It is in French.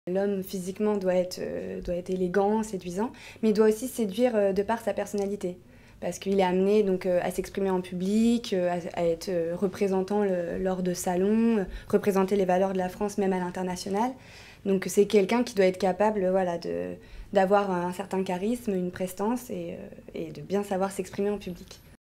L'homme physiquement doit être élégant, séduisant, mais il doit aussi séduire de par sa personnalité. Parce qu'il est amené donc, à s'exprimer en public, à être représentant lors de salons, représenter les valeurs de la France même à l'international. Donc c'est quelqu'un qui doit être capable voilà, d'avoir un certain charisme, une prestance et de bien savoir s'exprimer en public.